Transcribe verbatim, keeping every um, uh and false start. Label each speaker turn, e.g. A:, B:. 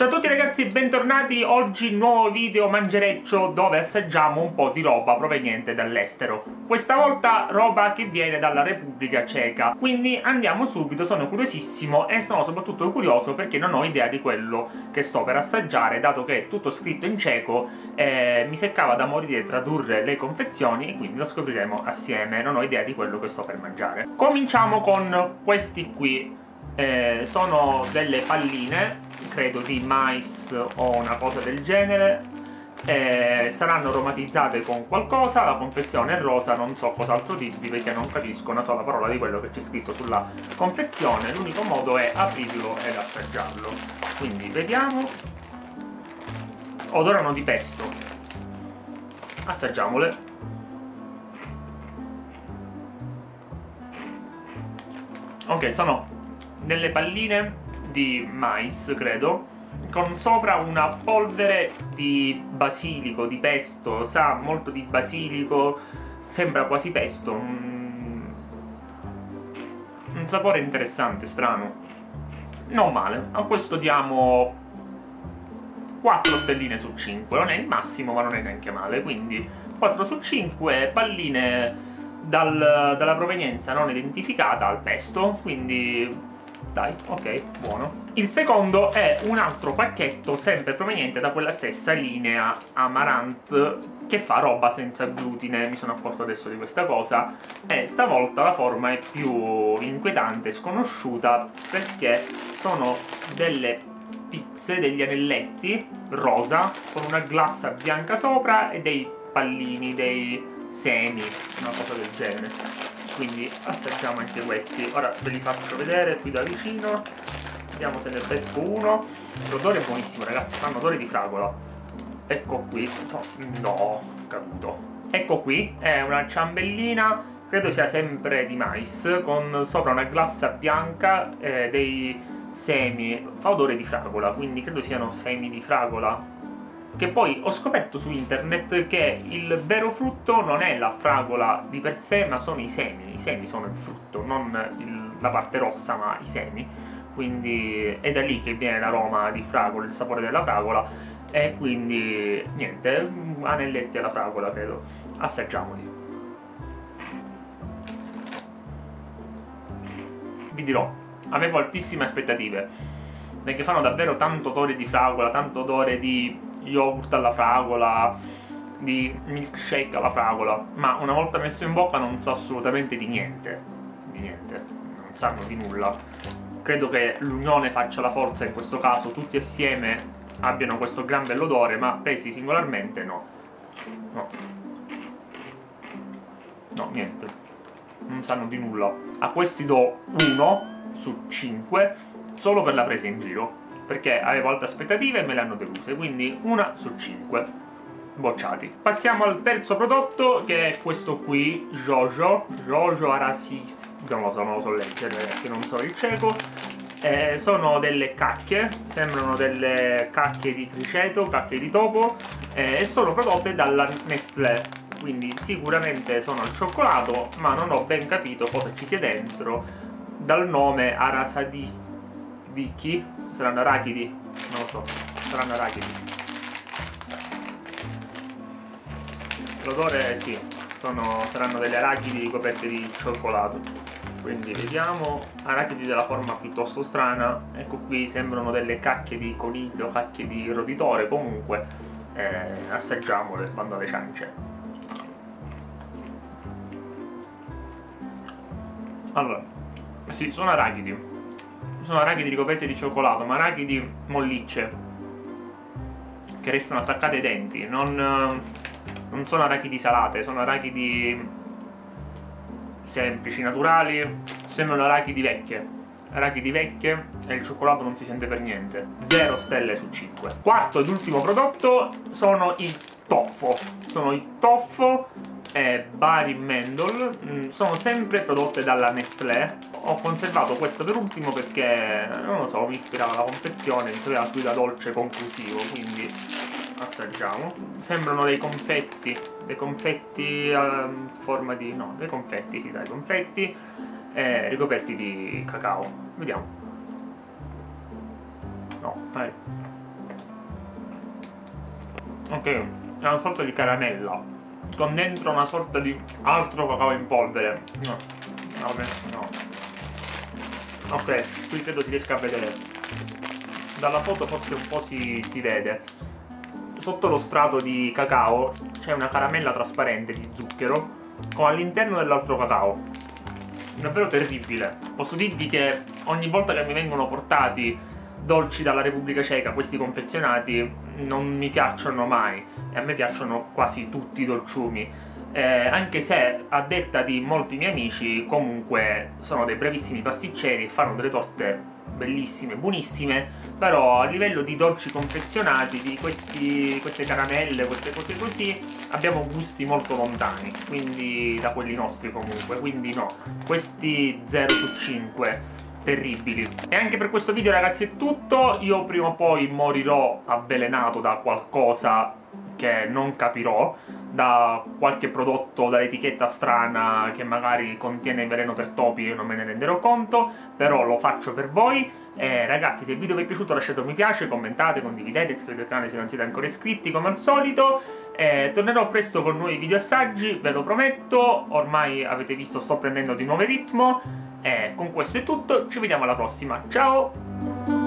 A: Ciao a tutti ragazzi, bentornati. Oggi nuovo video mangereccio dove assaggiamo un po' di roba proveniente dall'estero. Questa volta roba che viene dalla Repubblica Ceca. Quindi andiamo subito, sono curiosissimo e sono soprattutto curioso perché non ho idea di quello che sto per assaggiare, dato che è tutto scritto in ceco e mi seccava da morire tradurre le confezioni e quindi lo scopriremo assieme. Non ho idea di quello che sto per mangiare. Cominciamo con questi qui. Eh, sono delle palline, credo di mais o una cosa del genere, eh, saranno aromatizzate con qualcosa, la confezione è rosa, non so cos'altro dirvi perché non capisco una sola parola di quello che c'è scritto sulla confezione, l'unico modo è aprirlo ed assaggiarlo. Quindi vediamo, odorano di pesto, assaggiamole. Ok, sono delle palline di mais, credo, con sopra una polvere di basilico, di pesto, sa molto di basilico, sembra quasi pesto, mm. Un sapore interessante, strano, non male. A questo diamo quattro stelline su cinque, non è il massimo ma non è neanche male, quindi quattro su cinque, palline dal, dalla provenienza non identificata al pesto, quindi dai, ok, buono. Il secondo è un altro pacchetto sempre proveniente da quella stessa linea Amaranth che fa roba senza glutine, mi sono accorto adesso di questa cosa, e stavolta la forma è più inquietante, sconosciuta, perché sono delle pizze, degli anelletti rosa con una glassa bianca sopra e dei pallini, dei semi, una cosa del genere. Quindi assaggiamo anche questi. Ora ve li faccio vedere qui da vicino, vediamo se ne becco uno. L'odore è buonissimo ragazzi, fanno odore di fragola. Ecco qui, no, no, caduto. Ecco qui, è una ciambellina, credo sia sempre di mais, con sopra una glassa bianca, eh, dei semi, fa odore di fragola, quindi credo siano semi di fragola. Che poi ho scoperto su internet che il vero frutto non è la fragola di per sé, ma sono i semi. I semi sono il frutto, non il, la parte rossa, ma i semi. Quindi è da lì che viene l'aroma di fragola, il sapore della fragola. E quindi niente, anelletti alla fragola credo. Assaggiamoli. Vi dirò, avevo altissime aspettative, perché fanno davvero tanto odore di fragola, tanto odore di yogurt alla fragola, di milkshake alla fragola, ma una volta messo in bocca non so assolutamente di niente, di niente, non sanno di nulla. Credo che l'unione faccia la forza in questo caso, tutti assieme abbiano questo gran bell'odore, ma presi singolarmente no, no, no, niente, non sanno di nulla. A questi do uno su cinque, solo per la presa in giro, perché avevo alte aspettative e me le hanno deluse, quindi una su cinque bocciati. Passiamo al terzo prodotto, che è questo qui, Jojo Jojo Arasis, non lo so, non lo so leggere perché non so il ceco. Eh, sono delle cacche, sembrano delle cacche di criceto, cacche di topo, eh, e sono prodotte dalla Nestlé, quindi sicuramente sono al cioccolato, ma non ho ben capito cosa ci sia dentro. Dal nome Arasadiki, saranno arachidi? Non lo so, saranno arachidi. L'odore sì, sono, saranno delle arachidi coperte di cioccolato. Quindi vediamo, arachidi della forma piuttosto strana. Ecco qui, sembrano delle cacche di coniglio, cacche di roditore, comunque eh, assaggiamole, bando alle ciance. Allora, sì, sono arachidi. Sono arachidi ricoperti di cioccolato, ma arachidi mollicce che restano attaccate ai denti, non, non sono arachidi salate, sono arachidi semplici, naturali, sembrano arachidi vecchie, arachidi vecchie e il cioccolato non si sente per niente. zero stelle su cinque. Quarto ed ultimo prodotto sono i toffo, sono i toffo e Bari Mendol, mm, sono sempre prodotte dalla Nestlé. Ho conservato questo per ultimo perché, non lo so, mi ispirava la confezione, mi sapeva più da dolce conclusivo, quindi assaggiamo. Sembrano dei confetti, dei confetti a forma di... no, dei confetti, sì dai, confetti, eh, ricoperti di cacao. Vediamo. No, dai. Ok, è una sorta di caramella con dentro una sorta di altro cacao in polvere. No, vabbè, no. Ok, qui credo si riesca a vedere. Dalla foto forse un po' si, si vede. Sotto lo strato di cacao c'è una caramella trasparente di zucchero con all'interno dell'altro cacao. Davvero terribile. Posso dirvi che ogni volta che mi vengono portati dolci dalla Repubblica Ceca, questi confezionati, non mi piacciono mai. E a me piacciono quasi tutti i dolciumi. Eh, anche se, a detta di molti miei amici, comunque sono dei bravissimi pasticceri e fanno delle torte bellissime, buonissime, però a livello di dolci confezionati, di questi, queste caramelle, queste cose così, abbiamo gusti molto lontani, quindi da quelli nostri comunque, quindi no, questi zero su cinque, terribili. E anche per questo video ragazzi è tutto, io prima o poi morirò avvelenato da qualcosa che non capirò, da qualche prodotto dall'etichetta strana che magari contiene veleno per topi e non me ne renderò conto, però lo faccio per voi. E ragazzi, se il video vi è piaciuto lasciate un mi piace, commentate, condividete, iscrivetevi al canale se non siete ancora iscritti come al solito. E tornerò presto con nuovi video assaggi, ve lo prometto, ormai avete visto sto prendendo di nuovo ritmo. E con questo è tutto, ci vediamo alla prossima, ciao!